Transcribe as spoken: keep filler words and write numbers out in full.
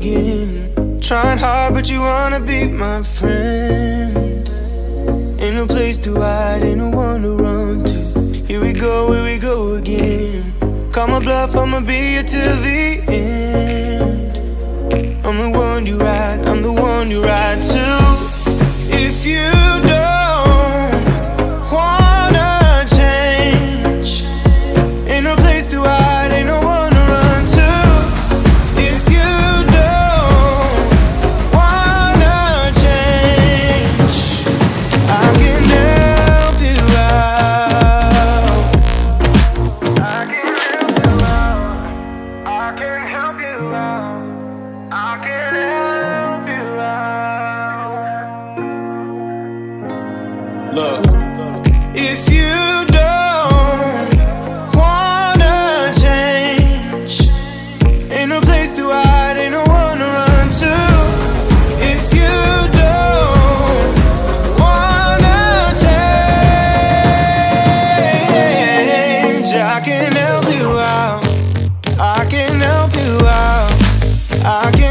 again. Trying hard, but you wanna be my friend. Ain't no place to hide, ain't no one to run to. Here we go, here we go again. Call my bluff, I'ma be here till the end. I'm the one you ride, I'm the one you ride to. If you don't wanna change, ain't no place to hide, ain't no one to run to. If you don't wanna change, I can help you out. I can help you out. I can help you out. I can help you out. Look, if you don't wanna change, ain't no place to hide, ain't no one to run to. If you don't wanna change, I can help you out. I can help you out. I can